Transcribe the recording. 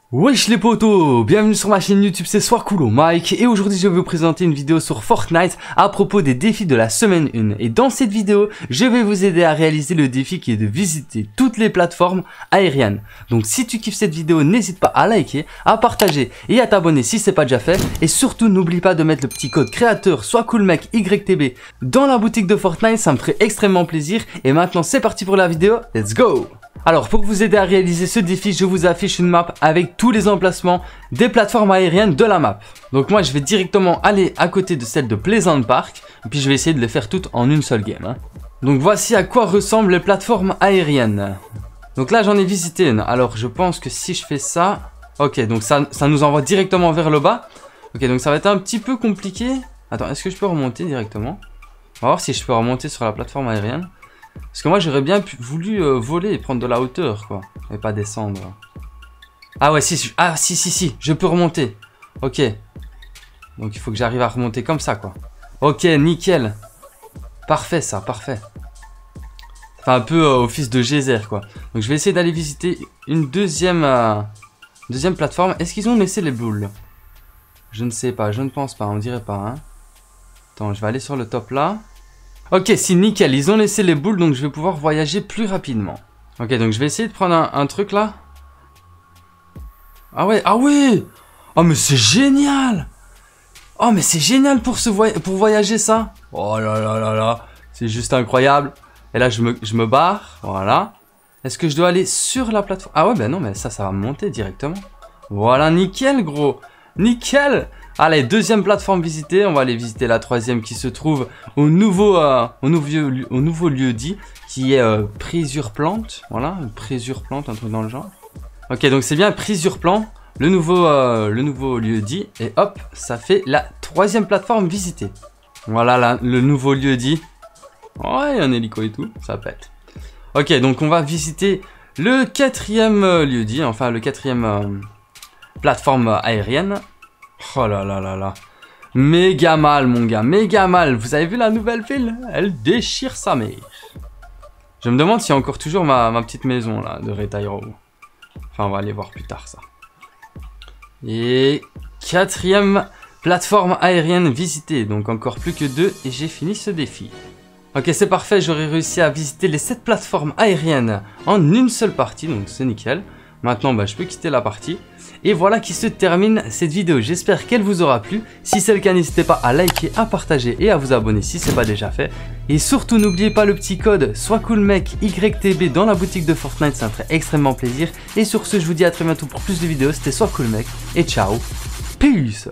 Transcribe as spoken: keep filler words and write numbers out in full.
Wesh les potos, bienvenue sur ma chaîne YouTube, c'est Soircoolo Mike et aujourd'hui je vais vous présenter une vidéo sur Fortnite à propos des défis de la semaine un. Et dans cette vidéo, je vais vous aider à réaliser le défi qui est de visiter toutes les plateformes aériennes. Donc si tu kiffes cette vidéo, n'hésite pas à liker, à partager et à t'abonner si c'est pas déjà fait. Et surtout n'oublie pas de mettre le petit code créateur SoirCoolMec Y T B dans la boutique de Fortnite, ça me ferait extrêmement plaisir. Et maintenant c'est parti pour la vidéo, let's go! Alors pour vous aider à réaliser ce défi, je vous affiche une map avec tous les emplacements des plateformes aériennes de la map. Donc moi je vais directement aller à côté de celle de Pleasant Park, et puis je vais essayer de les faire toutes en une seule game. Hein. Donc voici à quoi ressemblent les plateformes aériennes. Donc là j'en ai visité une, alors je pense que si je fais ça... Ok, donc ça, ça nous envoie directement vers le bas. Ok, donc ça va être un petit peu compliqué. Attends, est-ce que je peux remonter directement? On va voir si je peux remonter sur la plateforme aérienne. Parce que moi j'aurais bien pu, voulu euh, voler et prendre de la hauteur quoi. Et pas descendre. Ah ouais si, ah si si si, je peux remonter. Ok. Donc il faut que j'arrive à remonter comme ça quoi. Ok, nickel. Parfait ça, parfait. Ça fait un peu euh, office de geyser quoi. Donc je vais essayer d'aller visiter une deuxième, euh, deuxième plateforme. Est-ce qu'ils ont laissé les boules? Je ne sais pas, je ne pense pas, on dirait pas hein. Attends, je vais aller sur le top là. Ok, si nickel, ils ont laissé les boules, donc je vais pouvoir voyager plus rapidement. Ok, donc je vais essayer de prendre un, un truc là. Ah ouais, ah ouais. Oh mais c'est génial. Oh mais c'est génial pour, se voy pour voyager ça. Oh là là là là, c'est juste incroyable. Et là je me, je me barre, voilà. Est-ce que je dois aller sur la plateforme? Ah ouais, ben non, mais ça, ça va monter directement. Voilà, nickel gros, nickel. Allez, deuxième plateforme visitée, on va aller visiter la troisième qui se trouve au nouveau, euh, au nouveau, au nouveau lieu dit, qui est euh, Présurplante, voilà, Présurplante, un truc dans le genre. Ok, donc c'est bien Présurplante, le nouveau, euh, le nouveau lieu dit, et hop, ça fait la troisième plateforme visitée. Voilà là, le nouveau lieu dit. Ouais, il y a un hélico et tout, ça pète. Ok, donc on va visiter le quatrième euh, lieu dit, enfin le quatrième euh, plateforme aérienne. Oh là là là là. Méga mal mon gars, méga mal. Vous avez vu la nouvelle ville? Elle déchire sa mère. Je me demande s'il y a encore toujours ma, ma petite maison là de Retairo. Enfin on va aller voir plus tard ça. Et quatrième plateforme aérienne visitée. Donc encore plus que deux et j'ai fini ce défi. Ok c'est parfait, j'aurais réussi à visiter les sept plateformes aériennes en une seule partie. Donc c'est nickel. Maintenant bah, je peux quitter la partie. Et voilà qui se termine cette vidéo, j'espère qu'elle vous aura plu. Si c'est le cas, n'hésitez pas à liker, à partager et à vous abonner si ce n'est pas déjà fait. Et surtout n'oubliez pas le petit code SoirCoolMec Y T B dans la boutique de Fortnite, ça me ferait extrêmement plaisir. Et sur ce, je vous dis à très bientôt pour plus de vidéos, c'était SoirCoolMec et ciao, peace.